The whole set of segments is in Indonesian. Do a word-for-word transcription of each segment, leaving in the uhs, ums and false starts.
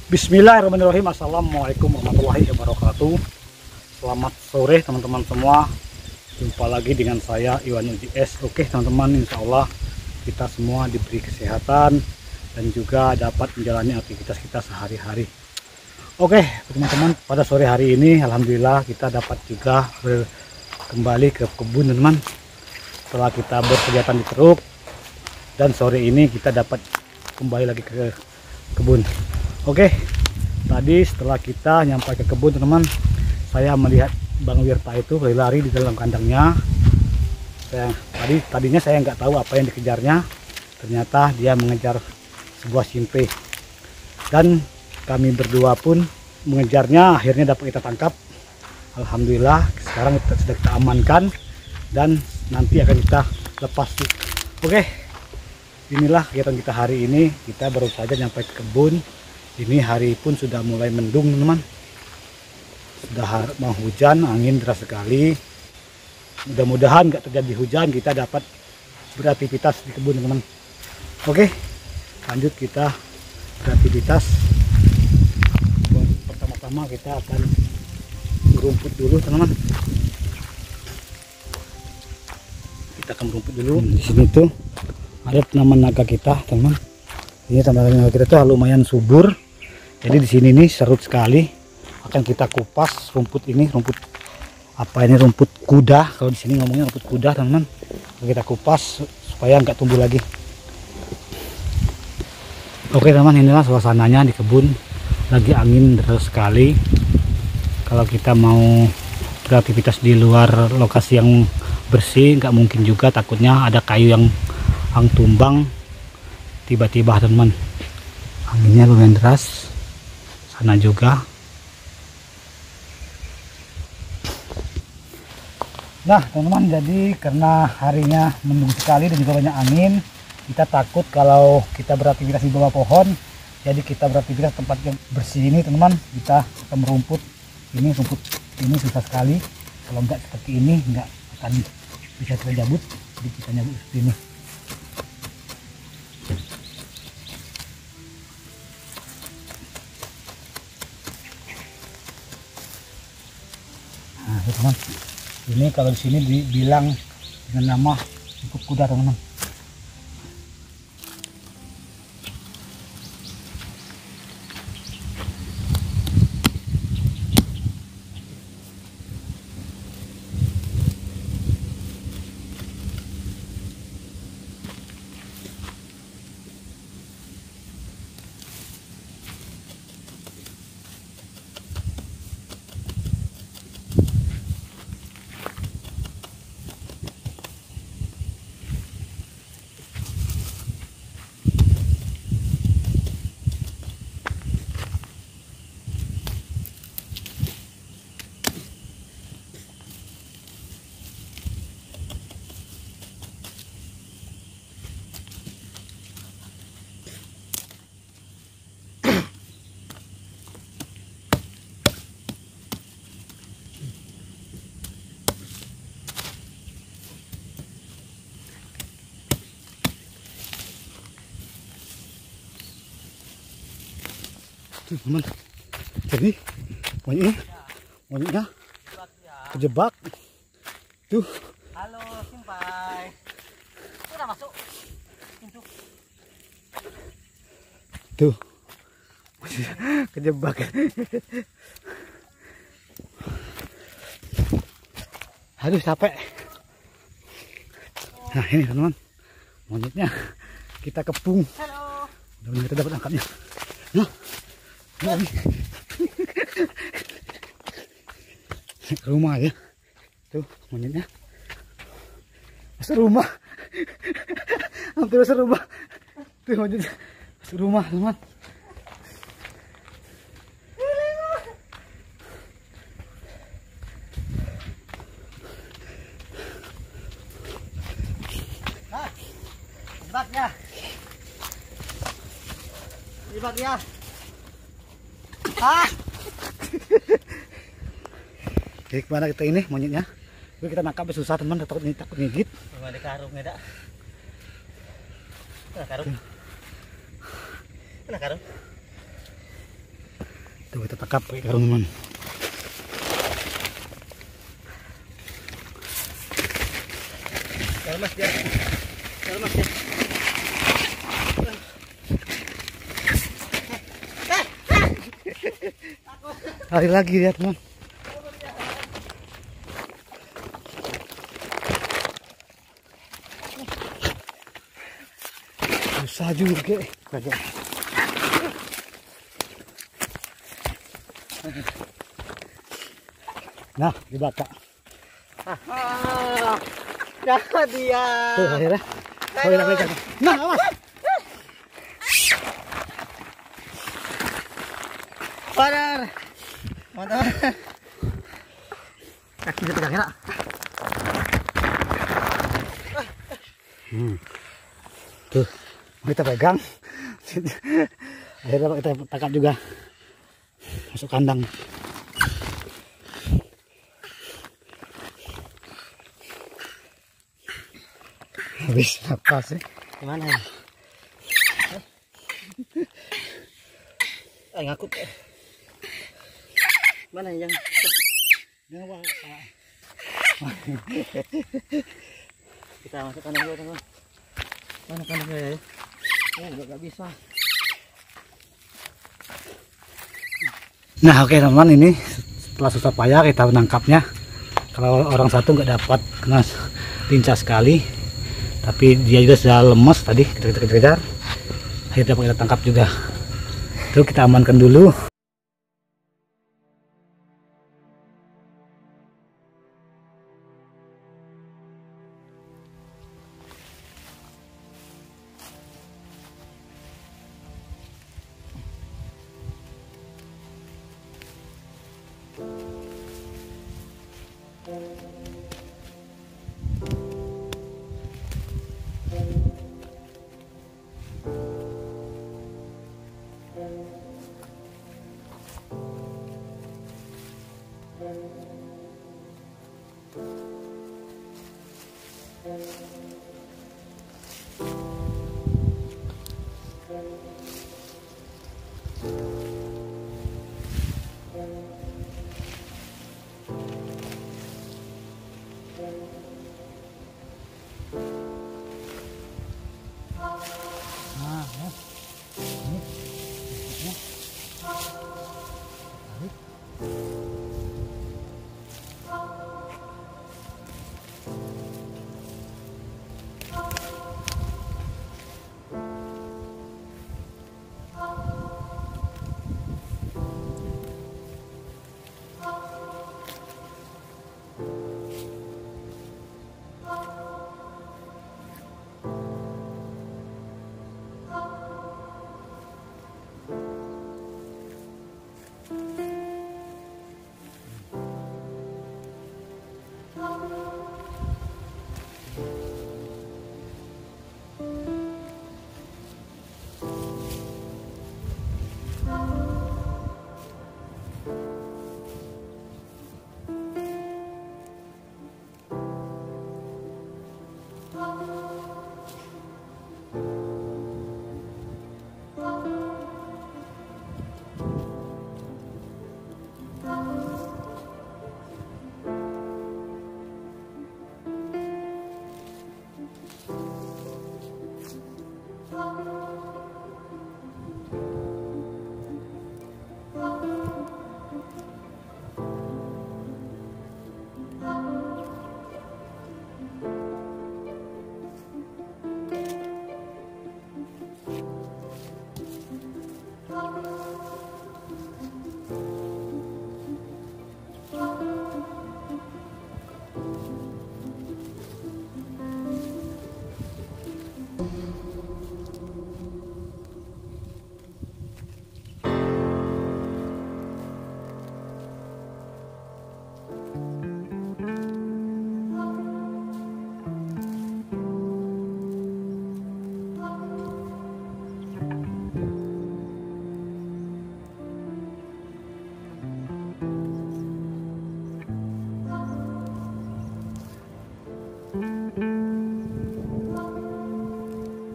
Bismillahirrahmanirrahim. Assalamualaikum warahmatullahi wabarakatuh. Selamat sore teman-teman semua. Jumpa lagi dengan saya Iwan U J S. Oke teman-teman, insya Allah kita semua diberi kesehatan dan juga dapat menjalani aktivitas kita sehari-hari. Oke teman-teman, pada sore hari ini alhamdulillah kita dapat juga kembali ke kebun teman-teman. Setelah kita berkegiatan di Teruk, dan sore ini kita dapat kembali lagi ke kebun. Oke, tadi setelah kita nyampe ke kebun teman-teman, saya melihat Bang Wirta itu lari-lari di dalam kandangnya. Saya, tadi tadinya saya nggak tahu apa yang dikejarnya, ternyata dia mengejar sebuah simpe. Dan kami berdua pun mengejarnya, akhirnya dapat kita tangkap. Alhamdulillah, sekarang kita, sudah kita amankan dan nanti akan kita lepas. Oke, inilah kegiatan kita hari ini. Kita baru saja nyampe ke kebun. Ini hari pun sudah mulai mendung teman-teman, sudah mau hujan, angin deras sekali. Mudah-mudahan nggak terjadi hujan, kita dapat beraktivitas di kebun teman-teman. Oke, lanjut kita beraktivitas. Pertama-tama kita akan merumput dulu teman-teman. Kita akan merumput dulu. Di sini tuh ada tanaman naga kita teman-teman. Ini tanaman naga kita tuh lumayan subur. Jadi di sini nih serut sekali. Akan kita kupas rumput ini, rumput apa ini, rumput kuda. Kalau di sini ngomongnya rumput kuda teman-teman. Kita kupas supaya nggak tumbuh lagi. Oke teman, inilah suasananya di kebun. Lagi angin deras sekali. Kalau kita mau beraktivitas di luar lokasi yang bersih nggak mungkin juga, takutnya ada kayu yang ang tumbang tiba-tiba teman. Anginnya lumayan deras. Sana juga. Nah teman-teman, jadi karena harinya mendung sekali dan juga banyak angin, kita takut kalau kita beraktivitas di bawah pohon. Jadi kita beraktivitas tempat yang bersih ini teman-teman, kita akan merumput. Ini rumput ini susah sekali, kalau enggak seperti ini enggak akan bisa terjabut. Jadi kita nyabut seperti ini. Nah teman, ini kalau di sini dibilang dengan nama rumput kuda teman-teman. Tuh teman, jadi monyetnya, monyetnya kejebak. Tuh. Halo simpai, udah masuk pintu. Tuh, kejebak. Aduh capek. Nah ini teman-teman, monyetnya kita kepung. Halo. Mudah-mudahan kita dapat angkatnya. Nah. Rumah ya, tuh monyetnya masuk rumah. Hampir masuk rumah. Tuh monyetnya masuk rumah teman. Nah, libat ya, libat ya. Ah. Jadi kemana kita ini monyetnya? Jadi kita nangkap susah teman, takut ini takut gigit. Ada karungnya dak. Ada karung. Ada karung. Tuh kita tangkap pakai karung teman. Jangan mas dia. Jangan mas dia. Lari lagi dia teman. Susah juga kagak. Nah, dibaca. Ah, jangan dia. Tuh akhirnya. Oh, ya, pegang. Nah, awas. Padar. Mantap. Kaki dia pegang ya. Hmm. Tuh, kita pegang. Akhirnya kita tangkap juga. Masuk kandang. Habis apa sih? Gimana ya? Eh ngakut. Mana yang? Kita masuk kandang dulu teman. Mana kandangnya ya? Oh nggak bisa. Nah oke teman, ini setelah susah payah kita menangkapnya. Kalau orang satu nggak dapat kena lincah sekali, tapi dia juga sudah lemas tadi kita kita kejar. Akhirnya dapat kita tangkap juga. Terus kita amankan dulu.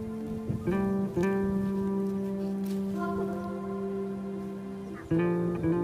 Thank you.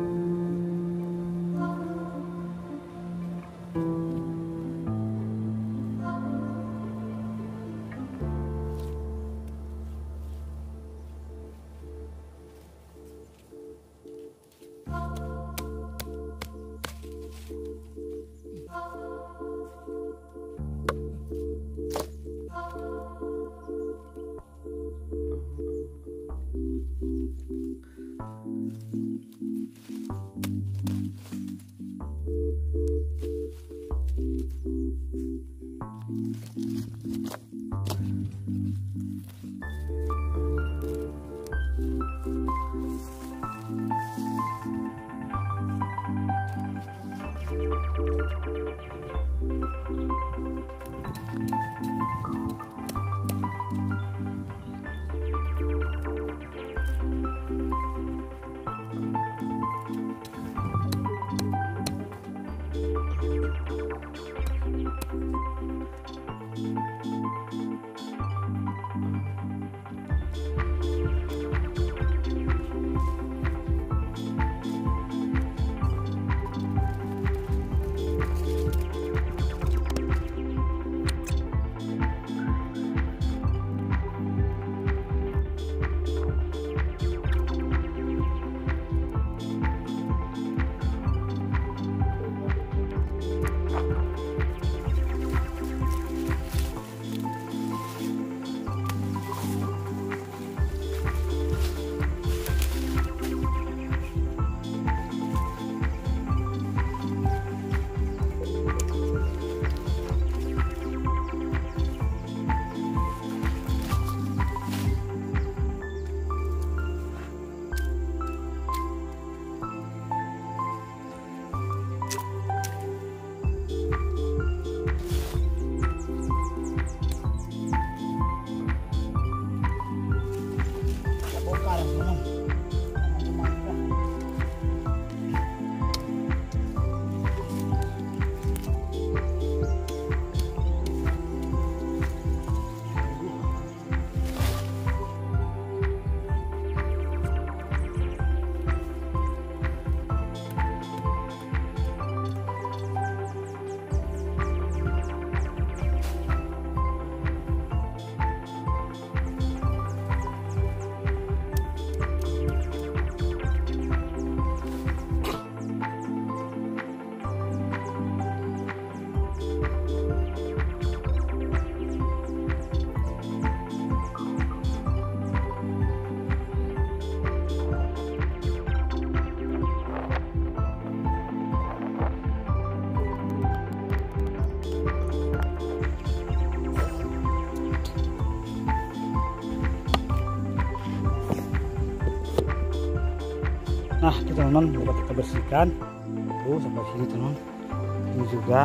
Nah itu teman-teman dapat kita bersihkan tuh sampai sini teman. Ini juga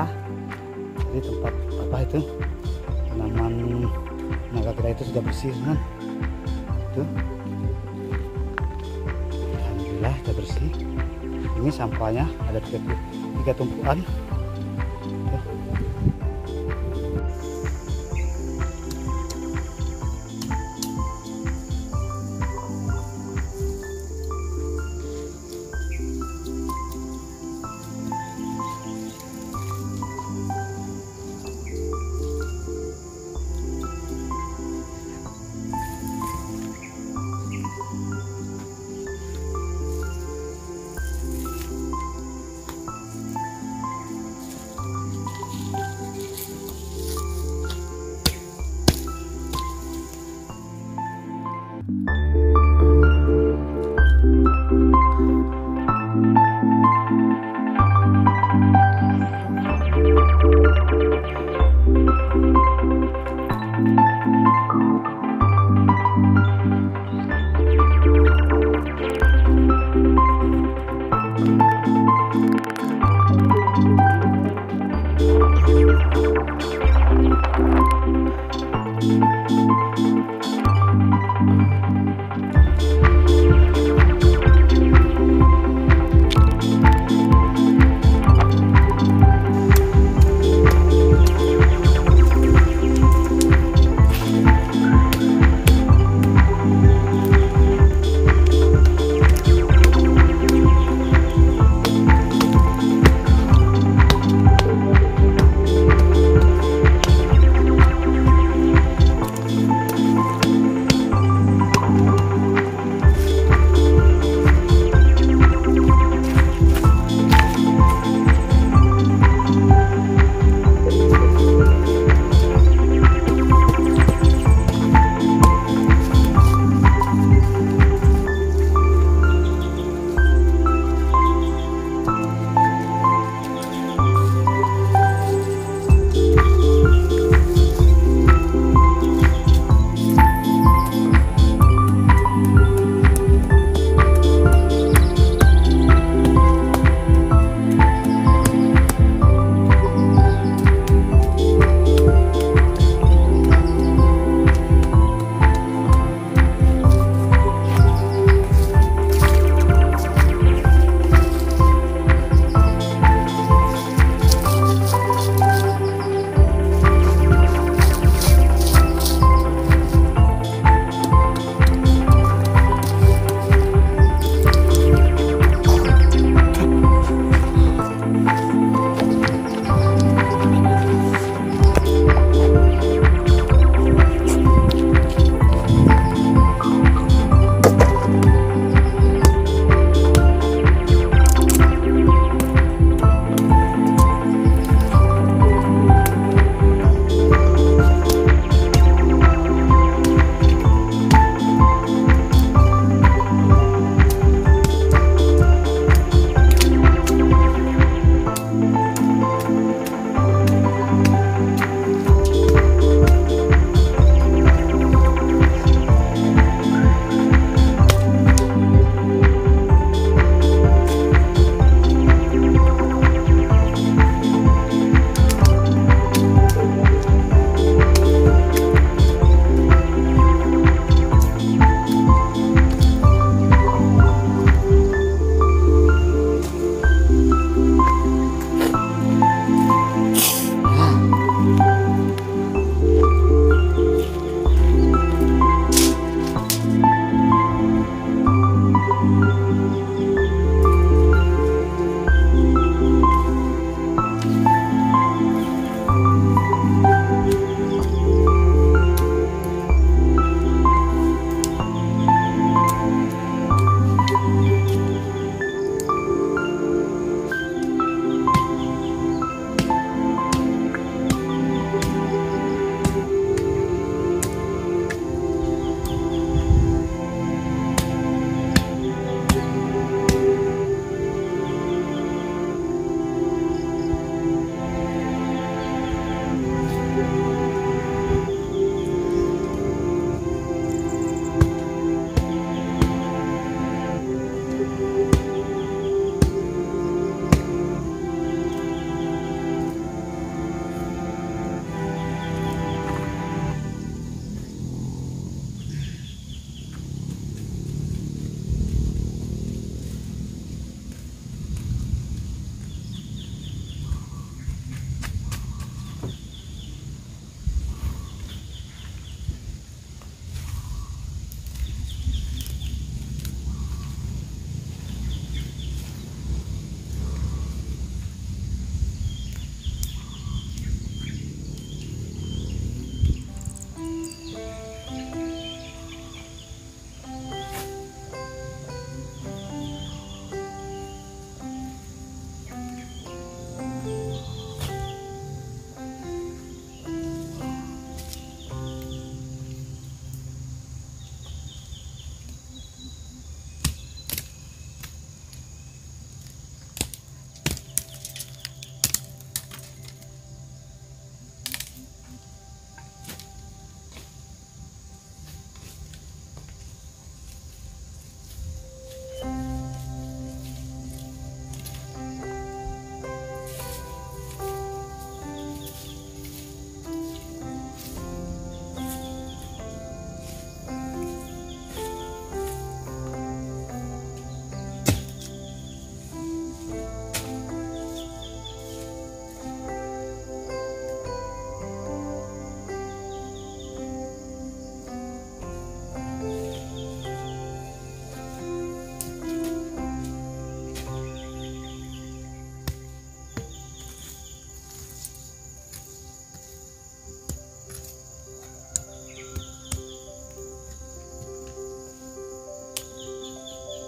jadi tempat apa itu tanaman naga kita itu sudah bersih teman. Tuh alhamdulillah sudah bersih. Ini sampahnya ada tiga, tiga tumpuan. Tuh.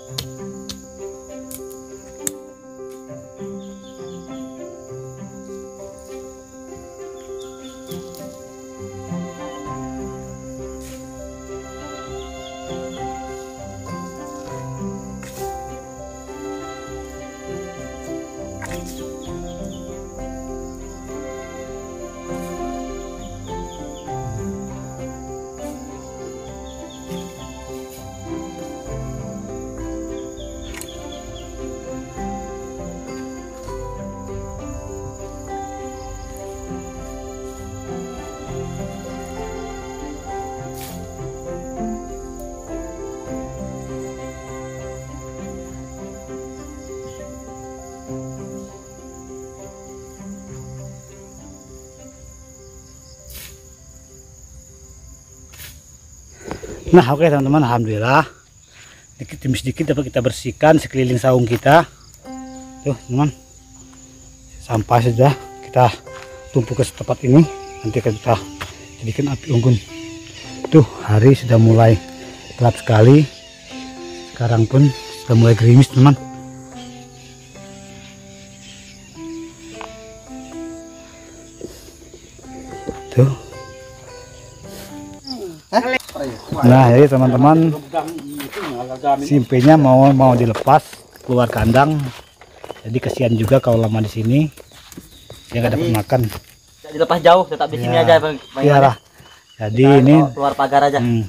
Nah oke okay, teman-teman, alhamdulillah sedikit demi sedikit dapat kita bersihkan sekeliling saung kita. Tuh teman, sampah sudah kita tumpuk ke tempat ini, nanti akan kita jadikan api unggun. Tuh hari sudah mulai gelap sekali, sekarang pun sudah mulai gerimis teman. Tuh. Nah jadi teman-teman, simpenya mau mau dilepas keluar kandang, jadi kasihan juga kalau lama di sini dia nggak dapat makan. Tidak dilepas jauh, tetap di sini Ya, aja bang. iyalah. Jadi Kita ini keluar pagar aja. hmm.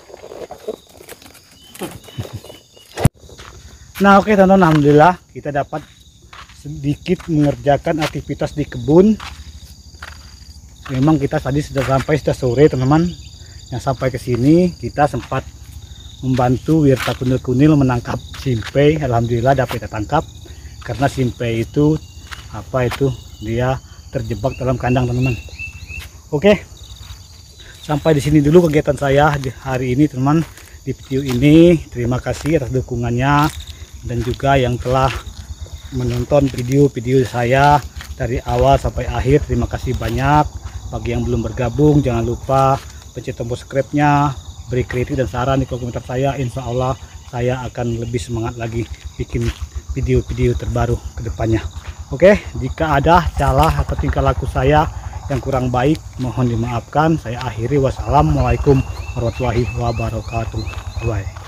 Nah oke okay, teman-teman, alhamdulillah kita dapat sedikit mengerjakan aktivitas di kebun. Memang kita tadi sudah sampai, sudah sore teman-teman. Yang sampai ke sini kita sempat membantu Wirta Kunil-Kunil menangkap simpai. Alhamdulillah dapat kita tangkap, karena simpai itu apa itu dia terjebak dalam kandang teman-teman. Oke, sampai di sini dulu kegiatan saya di hari ini teman, di video ini. Terima kasih atas dukungannya dan juga yang telah menonton video-video saya dari awal sampai akhir. Terima kasih banyak. Bagi yang belum bergabung, jangan lupa pencet tombol subscribe-nya, beri kritik dan saran di kolom komentar saya. Insya Allah saya akan lebih semangat lagi bikin video-video terbaru ke depannya. Oke, jika ada salah atau tingkah laku saya yang kurang baik, mohon dimaafkan. Saya akhiri, wassalamualaikum warahmatullahi wabarakatuh. Bye.